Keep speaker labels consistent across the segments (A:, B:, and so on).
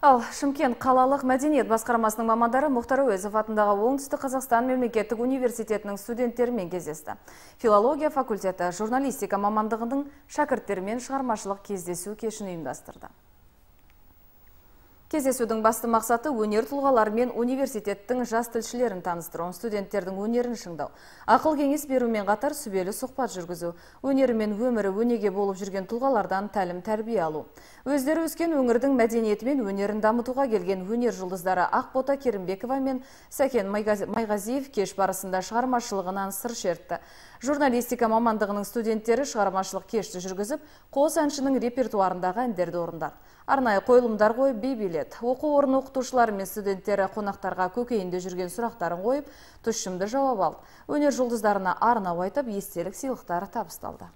A: Ал Шымкент қалалық мәдениет басқармасының мамандары Мұхтар Әуезов атындағы Оңтүстік Қазақстан мемлекеттік университетінің студенттерімен кездесті. Филология факультеті журналистика мамандығының шәкірттерімен шығармашылық кездесу кешін ұйымдастырды. Кездесудің басты мақсаты өнер тұлғалары мен университеттің жас тілшілерін таныстыру, студенттердің өнерін шыңдау, ақыл кеңес берумен қатар сүбелі сұхбат жүргізу, өнері мен өмірі өнеге болып жүрген тұлғалардан тәлім тәрбие алу. Өздері өскен өңірдің мәдениеті мен өнерін дамытуға келген өнер жұлдыздары Ақбота Керімбекова мен Сәкен Майғазиев кеш барысында шығармашылығынан сыр шертті. Журналистика мамандығының студенттері шығармашылық кешті жүргізіп, қос әншінің репертуарындағы әндерді орындады. Арнайы қойылымдар қойып би биледі. Оқу орны оқытушылары мен студенттері қонақтарға көкейінде жүрген сұрақтарын қойып, тұщымды жауап алды. Өнер жұлдыздарына арнау айтып, естелік сыйлықтары табысталды.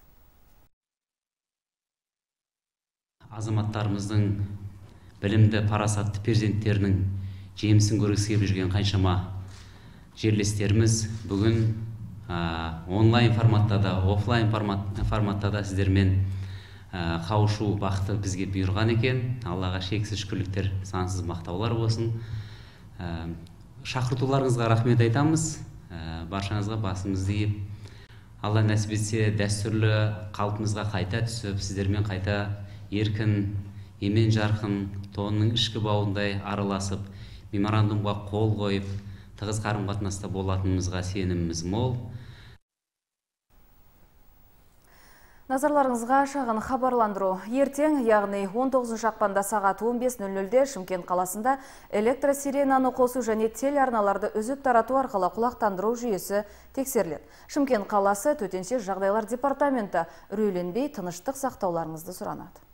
B: Азаматтарымыздың білімді, парасатты перзенттерінің жемісін көргісі келіп жүрген қаншама жерлестеріміз бүгін онлайн форматта да, офлайн форматта да сіздермен қауышу бақыты бізге бұйырған екен. Аллаға шексіз шүкірліктер, сансыз мақтаулар болсын. Шақыртуларыңызға рахмет айтамыз. Баршаңызға басымызды иіп, Алла нәсіп етсе дәстүрлі қалпымызға қайта түсіп, сіздермен қайта еркін, емен жарқын, тонның ішкі бауындай араласып, меморандумға қол қойып, тығыз қарым-қатынаста болатынымызға сеніміміз мол.
A: Назарларыңызға шағын хабарландыру. Ертең, яғни 19 ақпанда сағат 15:00-де Шымкент қаласында электросиренаны қосу және телеарналарды үзіп тарату арқылы құлақтандыру жүйесі тексеріледі. Шымкент қаласы төтенше жағдайлар департаменті үрейленбей тыныштық сақтауларыңызды сұранады.